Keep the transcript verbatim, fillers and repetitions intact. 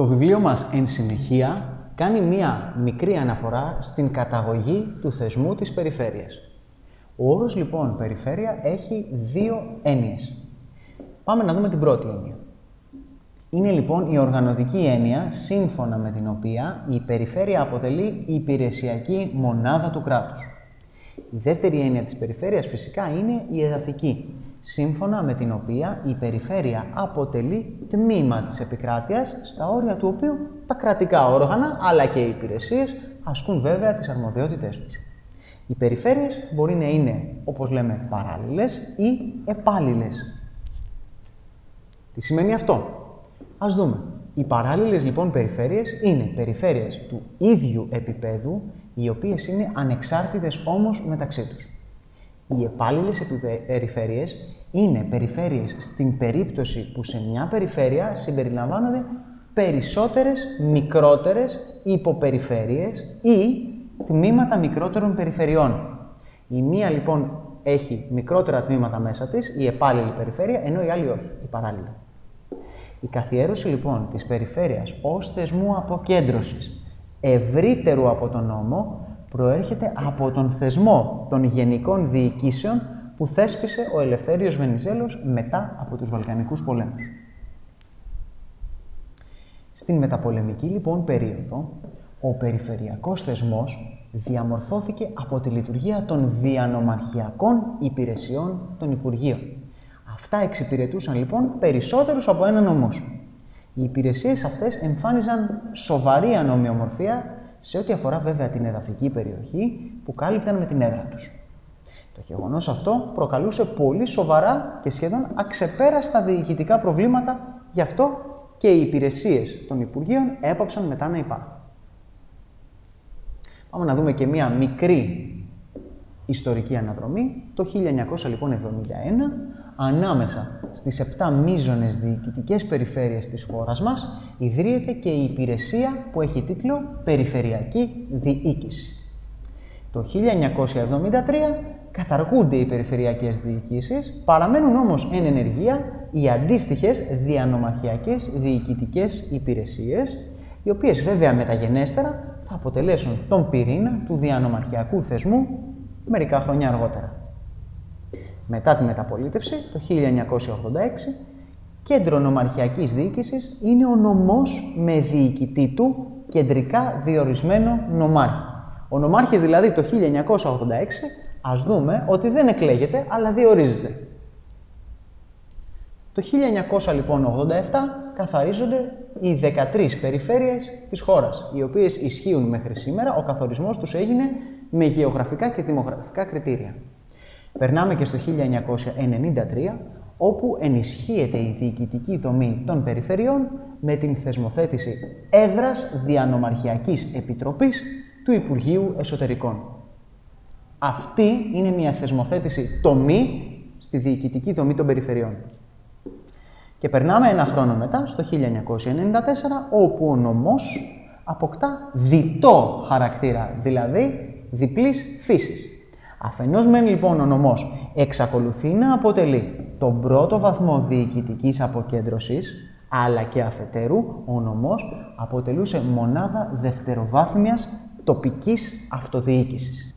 Το βιβλίο μας εν συνεχεία κάνει μία μικρή αναφορά στην καταγωγή του θεσμού της περιφέρειας. Ο όρος λοιπόν περιφέρεια έχει δύο έννοιες. Πάμε να δούμε την πρώτη έννοια. Είναι λοιπόν η οργανωτική έννοια σύμφωνα με την οποία η περιφέρεια αποτελεί υπηρεσιακή μονάδα του κράτους. Η δεύτερη έννοια της περιφέρειας φυσικά είναι η εδαφική, σύμφωνα με την οποία η περιφέρεια αποτελεί τμήμα της επικράτειας, στα όρια του οποίου τα κρατικά όργανα αλλά και οι υπηρεσίες ασκούν βέβαια τις αρμοδιότητές τους. Οι περιφέρειες μπορεί να είναι, όπως λέμε, παράλληλες ή επάλληλες. Τι σημαίνει αυτό? Ας δούμε. Οι παράλληλες λοιπόν περιφέρειες είναι περιφέρειες του ίδιου επίπεδου, οι οποίες είναι ανεξάρτητες όμως μεταξύ τους. Οι επάλληλες περιφέρειες είναι περιφέρειες στην περίπτωση που σε μια περιφέρεια συμπεριλαμβάνονται περισσότερες μικρότερες υποπεριφέρειες ή τμήματα μικρότερων περιφερειών. Η μία λοιπόν έχει μικρότερα τμήματα μέσα της, η επάλληλη περιφέρεια, ενώ η άλλη όχι, η παράλληλη. Η καθιέρωση λοιπόν της περιφέρειας ως θεσμού αποκέντρωσης ευρύτερου από τον νόμο προέρχεται από τον θεσμό των γενικών διοικήσεων που θέσπισε ο Ελευθέριος Βενιζέλος μετά από τους Βαλκανικούς πολέμους. Στην μεταπολεμική λοιπόν περίοδο, ο περιφερειακός θεσμός διαμορφώθηκε από τη λειτουργία των διανομαρχιακών υπηρεσιών των Υπουργείων. Αυτά εξυπηρετούσαν λοιπόν περισσότερους από έναν νομός. Οι υπηρεσίες αυτές εμφάνιζαν σοβαρή ανομοιομορφία σε ό,τι αφορά βέβαια την εδαφική περιοχή που κάλυπταν με την έδρα τους. Το γεγονός αυτό προκαλούσε πολύ σοβαρά και σχεδόν αξεπέραστα διοικητικά προβλήματα, γι' αυτό και οι υπηρεσίες των Υπουργείων έπαψαν μετά να υπάρχουν. Πάμε να δούμε και μία μικρή ιστορική αναδρομή. Το χίλια εννιακόσια εβδομήντα ένα, ανάμεσα στις επτά μείζονες διοικητικές περιφέρειες της χώρας μας, ιδρύεται και η υπηρεσία που έχει τίτλο Περιφερειακή Διοίκηση. Το χίλια εννιακόσια εβδομήντα τρία καταργούνται οι περιφερειακές διοικήσεις, παραμένουν όμως εν ενεργεία οι αντίστοιχες διανομαρχιακές διοικητικές υπηρεσίες, οι οποίες βέβαια μεταγενέστερα θα αποτελέσουν τον πυρήνα του διανομαρχιακού θεσμού μερικά χρόνια αργότερα. Μετά τη μεταπολίτευση, το χίλια εννιακόσια ογδόντα έξι, κέντρο νομαρχιακής διοίκησης είναι ο νομός με διοικητή του κεντρικά διορισμένο νομάρχη. Ο νομάρχης δηλαδή το χίλια εννιακόσια ογδόντα έξι, ας δούμε ότι δεν εκλέγεται, αλλά διορίζεται. Το χίλια εννιακόσια ογδόντα επτά καθαρίζονται οι δεκατρείς περιφέρειες της χώρας, οι οποίες ισχύουν μέχρι σήμερα. Ο καθορισμός τους έγινε με γεωγραφικά και δημογραφικά κριτήρια. Περνάμε και στο χίλια εννιακόσια ενενήντα τρία, όπου ενισχύεται η διοικητική δομή των περιφερειών με την θεσμοθέτηση έδρας διανομαρχιακής επιτροπής του Υπουργείου Εσωτερικών. Αυτή είναι μια θεσμοθέτηση τομή στη διοικητική δομή των περιφερειών. Και περνάμε ένα χρόνο μετά, στο χίλια εννιακόσια ενενήντα τέσσερα, όπου ο νομός αποκτά διτό χαρακτήρα, δηλαδή διπλής φύσης. Αφενός μεν λοιπόν ο νομός εξακολουθεί να αποτελεί τον πρώτο βαθμό διοικητικής αποκέντρωσης, αλλά και αφετέρου ο νομός αποτελούσε μονάδα δευτεροβάθμιας τοπικής αυτοδιοίκησης.